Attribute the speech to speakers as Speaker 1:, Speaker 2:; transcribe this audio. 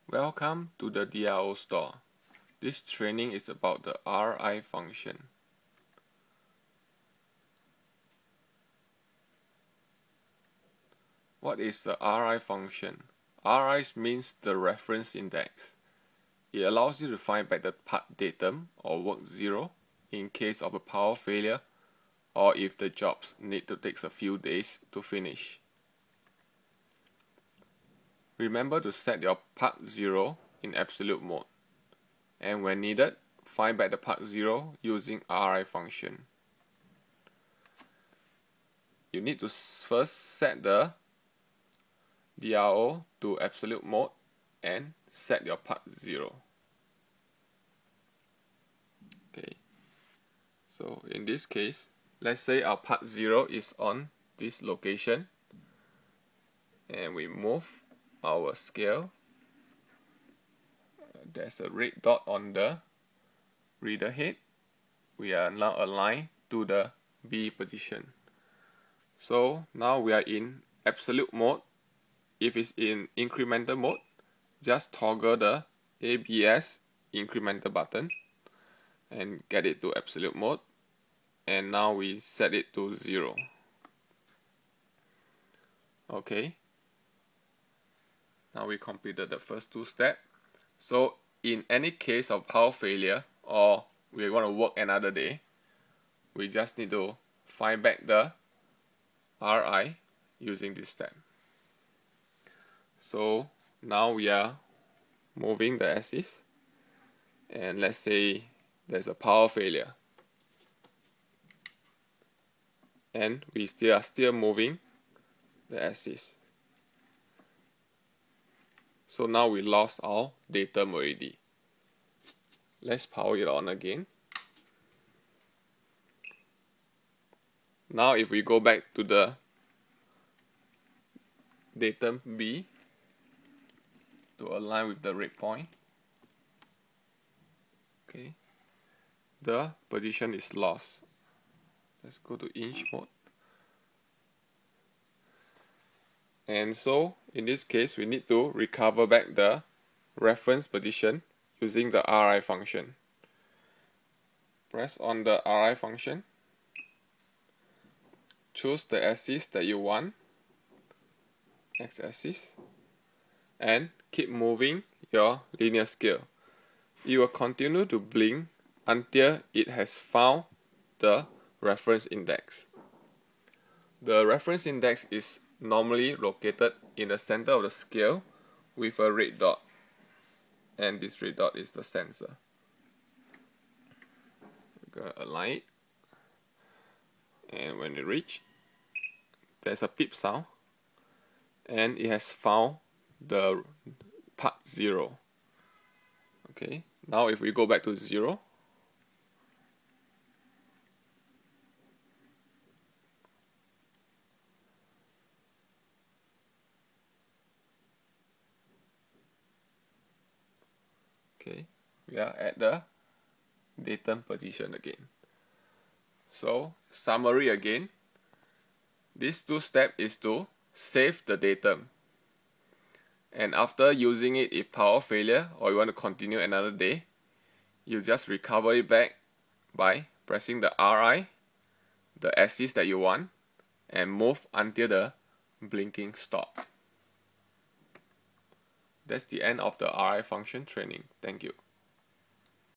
Speaker 1: Welcome to the DRO store. This training is about the RI function. What is the RI function? RI means the reference index. It allows you to find back the part datum or work 0 in case of a power failure or if the jobs need to take a few days to finish. Remember to set your part 0 in absolute mode, and when needed, find back the part 0 using RI function. You need to first set the DRO to absolute mode and set your part 0. Okay, so in this case, let's say our part 0 is on this location, and we move our scale. There's a red dot on the reader head. We are now aligned to the B position. So now we are in absolute mode. If it's in incremental mode, just toggle the ABS incremental button and get it to absolute mode, and now we set it to 0. Okay, now we completed the first two steps. So in any case of power failure or we want to work another day, we just need to find back the RI using this step. So now we are moving the axis, and let's say there's a power failure, and we are still moving the axis. So now we lost our datum already. Let's power it on again. Now if we go back to the datum B to align with the red point, okay, the position is lost. Let's go to inch mode. And so in this case, we need to recover back the reference position using the RI function. Press on the RI function, choose the axis that you want, x-axis, and keep moving your linear scale. It will continue to blink until it has found the reference index. The reference index is normally located in the center of the scale with a red dot, and this red dot is the sensor. We're going to align it, and when it reaches, there's a beep sound, and it has found the part 0. Okay, now if we go back to 0, okay, we are at the datum position again. So summary again, these two steps is to save the datum, and after using it if power failure or you want to continue another day, you just recover it back by pressing the RI, the axis that you want, and move until the blinking stop. That's the end of the RI function training. Thank you.